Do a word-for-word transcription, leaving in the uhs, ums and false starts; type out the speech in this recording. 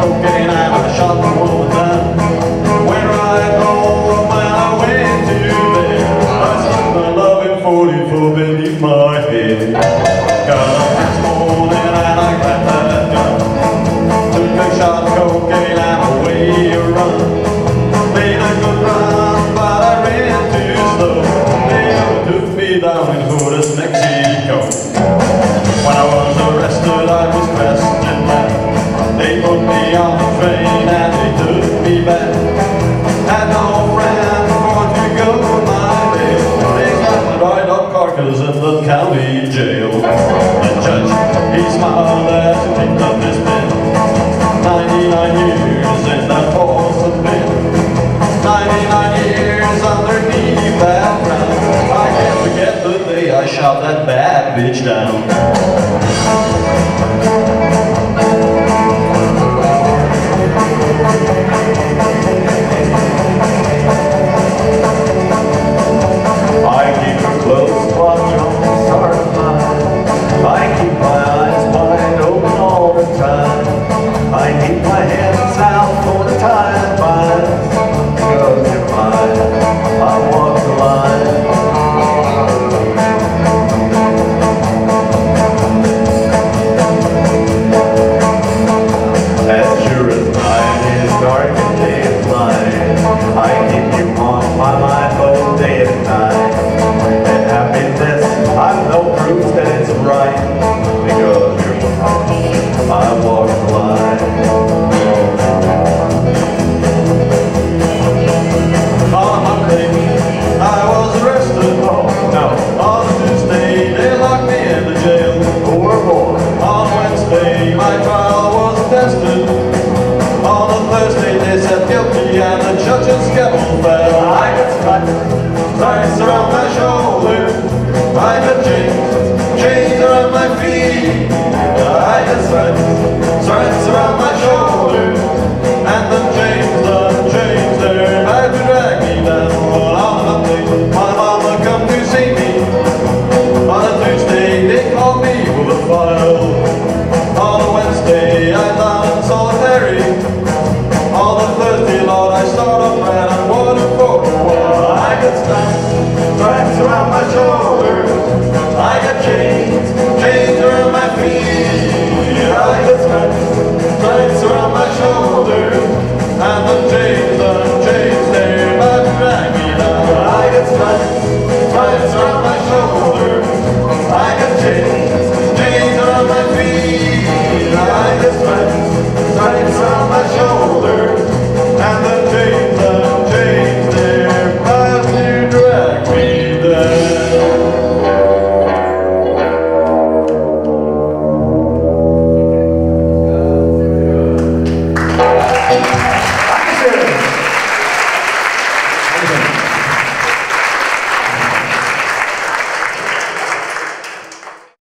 cocaine and I shot the woman down. Went right home and I went to bed. I stuck my loving forty-four beneath my head. Got up this morning and I grabbed that gun. Took a shot of cocaine and away I run. Made a good run, but I ran too slow. They took me down in Juarez, Mexico. When I was arrested, I was questioned back. They put me on the train and they took me back. Had no friend for to go my way. They got the right up carcass in the county jail. The judge, he smiled as he picked up his pen. Ninety-nine years in that Folsom pen. Ninety-nine years underneath that ground. I can't forget the day I shot that bad bitch down. I keep a close watch on the stars of mine. I keep my eyes wide open all the time. I keep my hands out for the time binds. Because you're mine, I walk the line. As sure as night is dark and day is light, I keep you on my mind both day and night. And happiness, I've no proof that it's right. Because you're mine, I walk the line. On Monday, I was arrested. Oh, no. On Tuesday, they locked me in the jail. Poor boy. On Wednesday, my trial was attested. On a Thursday, they said guilty, and the judge's gavel fell. I got stripes, stripes around my shoulder. I got chains, chains around my feet. I got stripes, stripes around my shoulder. And the chains, the chains, they're about to drag me down. Well, on a Monday, my mama come to see me. On a Tuesday, they called me with a file. On a Wednesday, I down in solitary. On a Thursday, Lord, I start up and I'm water for a while. I got stripes, stripes around my shoulders. I got chains, chains around my feet. I got stripes, stripes around my shoulders. And the chains, the chains, they're about to drag me down. I got stripes, stripes around my shoulders. I got chains, chains around my feet. I got stripes, stripes around my shoulders. And the chains, the chains, they're about to drag me down.